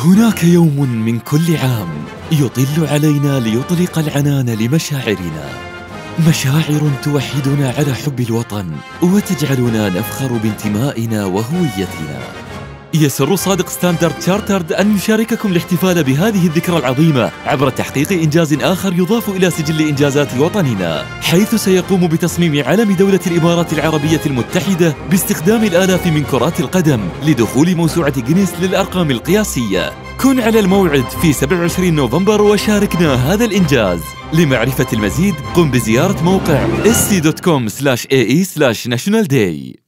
هناك يوم من كل عام يطل علينا ليطلق العنان لمشاعرنا، مشاعر توحدنا على حب الوطن وتجعلنا نفخر بانتمائنا وهويتنا. يسر صادق ستاندرد تشارترد أن يشارككم الاحتفال بهذه الذكرى العظيمة عبر تحقيق إنجاز آخر يضاف إلى سجل إنجازات وطننا، حيث سيقوم بتصميم علم دولة الإمارات العربية المتحدة باستخدام الآلاف من كرات القدم لدخول موسوعة جينيس للأرقام القياسية. كن على الموعد في 27 نوفمبر وشاركنا هذا الإنجاز. لمعرفة المزيد قم بزيارة موقع sc.com/ae/nationalday.